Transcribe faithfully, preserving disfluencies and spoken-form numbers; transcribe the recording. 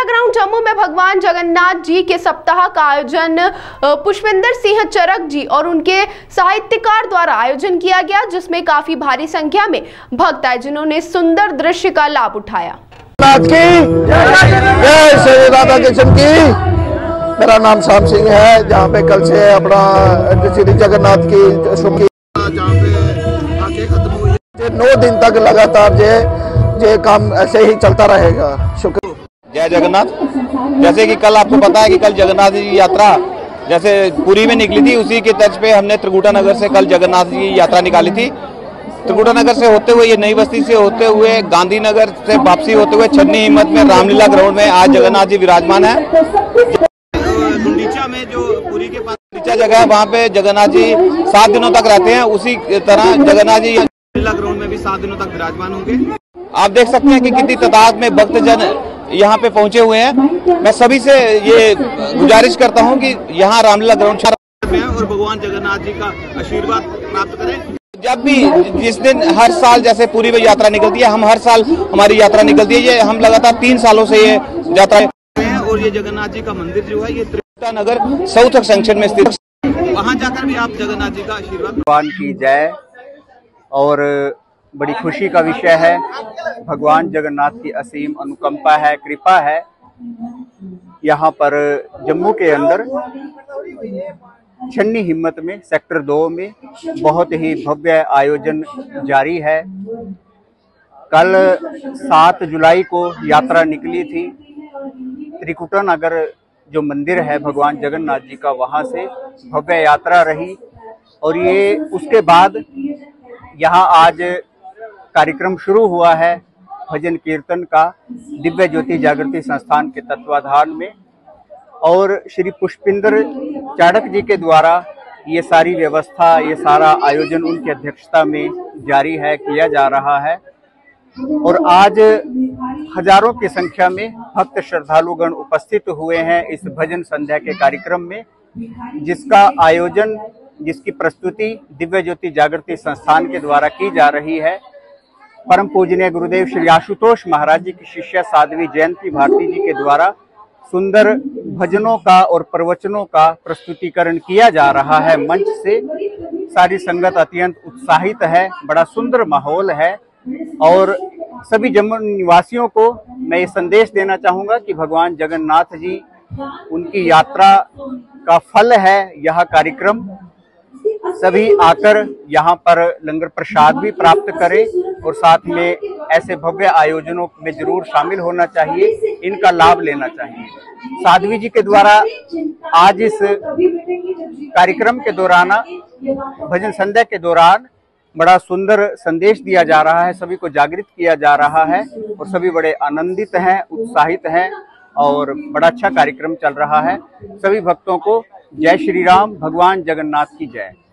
Ground Jammu में भगवान जगन्नाथ जी के सप्ताह का आयोजन पुष्पिंदर सिंह चरक जी और उनके साहित्यकार द्वारा आयोजन किया गया, जिसमें काफी भारी संख्या में भक्त आए जिन्होंने सुंदर दृश्य का लाभ उठाया। राधा कृष्ण की। मेरा नाम श्याम सिंह है, जहाँ पे कल से अपना श्री जगन्नाथ की सुखी जहाँ पे आके खत्म हुई, नौ दिन तक लगातार ये ये काम ऐसे ही चलता रहेगा। शुक्र। जय जगन्नाथ। जैसे कि कल आपको पता है कि कल जगन्नाथ जी की यात्रा जैसे पुरी में निकली थी, उसी के तर्ज पे हमने त्रिकुटा नगर से कल जगन्नाथ जी की यात्रा निकाली थी। त्रिकुटा नगर से होते हुए, ये नई बस्ती से होते हुए, गांधीनगर से वापसी होते हुए छन्नी हिम्मत में रामलीला ग्राउंड में आज जगन्नाथ जी विराजमान है। गुंडीचा में जो पुरी के पास गुंडीचा जगह है, वहाँ पे जगन्नाथ जी सात दिनों तक रहते हैं। उसी तरह जगन्नाथ जी रामलीला ग्राउंड में भी सात दिनों तक विराजमान होंगे। आप देख सकते हैं कि कितनी तादाद में भक्तजन यहाँ पे पहुंचे हुए हैं। मैं सभी से ये गुजारिश करता हूँ कि यहाँ रामलीला ग्राउंड में और भगवान जगन्नाथ जी का आशीर्वाद प्राप्त करें। जब भी जिस दिन हर साल जैसे पुरी में यात्रा निकलती है, हम हर साल हमारी यात्रा निकलती है। ये हम लगातार तीन सालों से ये यात्रा है और ये जगन्नाथ जी का मंदिर जो है ये त्रिकुटा नगर साउथ जंक्शन में स्थित, वहाँ जाकर भी आप जगन्नाथ जी का आशीर्वाद। भगवान की जय। और बड़ी खुशी का विषय है, भगवान जगन्नाथ की असीम अनुकंपा है, कृपा है। यहाँ पर जम्मू के अंदर छन्नी हिम्मत में सेक्टर दो में बहुत ही भव्य आयोजन जारी है। कल सात जुलाई को यात्रा निकली थी। त्रिकुटा नगर जो मंदिर है भगवान जगन्नाथ जी का, वहाँ से भव्य यात्रा रही और ये उसके बाद यहाँ आज कार्यक्रम शुरू हुआ है भजन कीर्तन का दिव्य ज्योति जागृति संस्थान के तत्वाधान में। और श्री पुष्पिंदर चाड़क जी के द्वारा ये सारी व्यवस्था, ये सारा आयोजन उनकी अध्यक्षता में जारी है, किया जा रहा है। और आज हजारों की संख्या में भक्त श्रद्धालुगण उपस्थित हुए हैं इस भजन संध्या के कार्यक्रम में, जिसका आयोजन, जिसकी प्रस्तुति दिव्य ज्योति जागृति संस्थान के द्वारा की जा रही है। परम पूजनीय गुरुदेव श्री आशुतोष महाराज जी की शिष्या साध्वी जयंती भारती जी के द्वारा सुंदर भजनों का और प्रवचनों का प्रस्तुतिकरण किया जा रहा है मंच से। सारी संगत अत्यंत उत्साहित है, बड़ा सुंदर माहौल है। और सभी जम्मू निवासियों को मैं ये संदेश देना चाहूँगा कि भगवान जगन्नाथ जी, उनकी यात्रा का फल है यह कार्यक्रम। सभी आकर यहाँ पर लंगर प्रसाद भी प्राप्त करें और साथ में ऐसे भव्य आयोजनों में जरूर शामिल होना चाहिए, इनका लाभ लेना चाहिए। साध्वी जी के द्वारा आज इस कार्यक्रम के दौरान, भजन संध्या के दौरान बड़ा सुंदर संदेश दिया जा रहा है, सभी को जागृत किया जा रहा है और सभी बड़े आनंदित हैं, उत्साहित हैं और बड़ा अच्छा कार्यक्रम चल रहा है। सभी भक्तों को जय श्री राम, भगवान जगन्नाथ की जय।